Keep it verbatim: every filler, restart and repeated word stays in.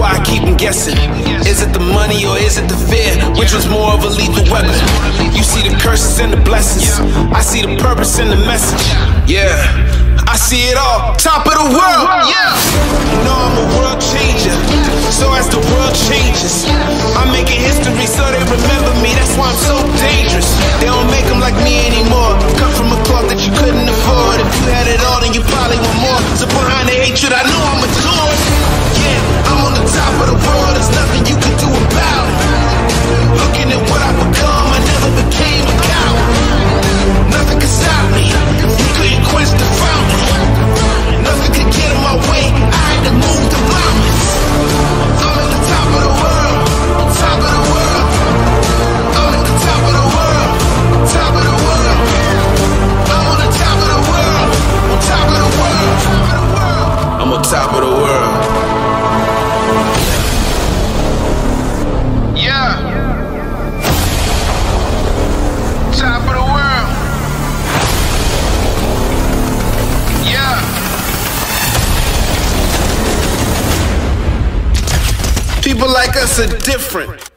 why I keep them guessing. Is it the money or is it the fear? Which was more of a lethal weapon? You see the curses and the blessings, I see the purpose and the message. Yeah, I see it all, top of the world. Yeah, you know I'm a world changer, so as the world changes, I'm making history so they remember me. That's why I'm so dangerous. They don't make them like me anymore. Come from a cloth that you couldn't afford. If you had it all, then you probably want more. So behind the hatred, I know I'm adored. Yeah, I'm on the top of the world. There's nothing you can do about it. Looking at what I've become, I never became a coward. Nothing can stop me. You couldn't quench the fountain. Nothing could get in my way. I had to move the mountains. I'm at the top of the world. Top of the world. I'm at the top of the world. Top of the world. I'm on the top of the world. On top of the world. I'm on top of the world. Yeah. Top of the world. Yeah. People like us are different.